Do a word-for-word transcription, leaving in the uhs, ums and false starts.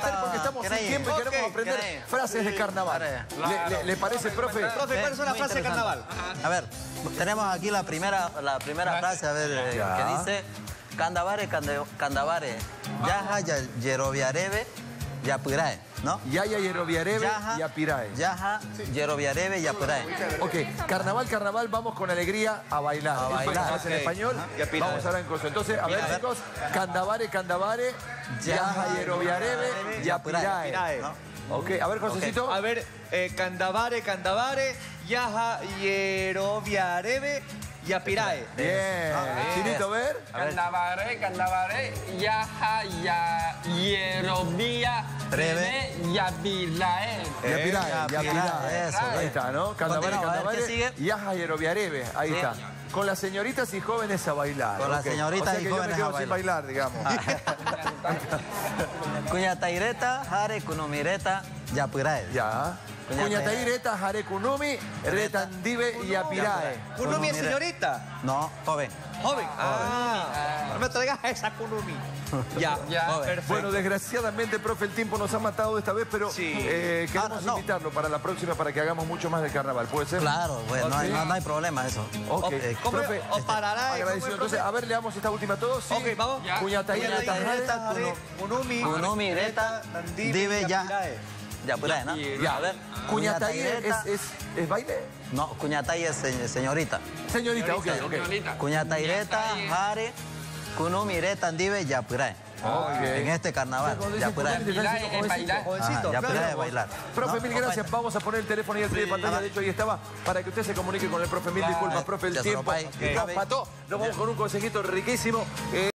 aprender porque estamos sin tiempo y Okay, queremos aprender cree. frases de carnaval. Claro. ¿Le, le, le parece, profe? Profe, ¿cuál es una Muy frase de interesante. carnaval? A ver, tenemos aquí la primera, la primera frase, a ver, eh, Ya. que dice Candavare, cande- candavare, yaja, ya, yeroviareve, yapirae, ¿no? Yaya Yeroviareve Yaja, y Apirae. Yaja, yeroviareve, yapirae. Ok, carnaval, carnaval, vamos con alegría a bailar. A Eso bailar. es en Ok. español, Y a pirar. vamos ahora en curso. Entonces, a ver, A ver. chicos, Candavare, Candavare, Yaja Yeroviareve y Apirae. Apirae. ¿no? Ok, a ver, Josecito. A ver, eh, Candavare, Candavare, Yaja, Yeroviareve y Apirae. Bien. Chinito, a ver. Candavare, Candavare, Yaja, ya, Yerovia, Breve. Breve, Yapirae. Y Apirae, y Yapirae, Apirae. eso, Ahí bien. está, ¿no? Candavare, Continúa, a ver, Candavare, ¿qué sigue? Yaja Yeroviareve. Ahí Sí. está. Con las señoritas y jóvenes a bailar. Con las Ok. señoritas O sea y que yo me jóvenes quedo a sin bailar. bailar, digamos. Cuñataireta, jare, kunumireta, yapirae. Ya. Cuñataireta, Jarekunumi, Retandive y Apirae. ¿Kunumi es señorita? No, joven. Joven. Ah, no me traigas a esa Kunumi. Ya, Ya. Joven. perfecto. Bueno, desgraciadamente, profe, el tiempo nos ha matado esta vez, pero Sí. eh, queremos Ah, no. invitarlo para la próxima para que hagamos mucho más de carnaval. ¿Puede ser? Claro, bueno, no, hay, Ok. no, no hay problema eso. Ok. Eh, ¿Cómo Profe, o parará? agradecido. Entonces, a ver, le damos esta última a todos. ¿sí? Ok, vamos. Ya. Cuñataireta, Cuñataireta, Jare- Jare, Kunumi, Kunumireta, dive, ya. Yapirae. Yapirae, ¿no? Ya. A ver. Cuñataire es, Cuñataireta. es, es baile. No, cuñatay es se- señorita. Señorita, ok, ok. Señorita. Cuñataireta, jare, kunumireta, dive, yapirae. Ok. En este carnaval, Cuando dice yapirae. cuñataire, Bailar es bailar. Jovencito, Ah, yapirae, claro. bailar. Profe, ¿No? mil gracias. Vamos a poner el teléfono y el pie de pantalla. De hecho, ahí estaba para que usted se comunique con el profe. Mil disculpas, profe, el Ya se lo tiempo pague. nos mató. Nos vamos con un consejito riquísimo. Eh,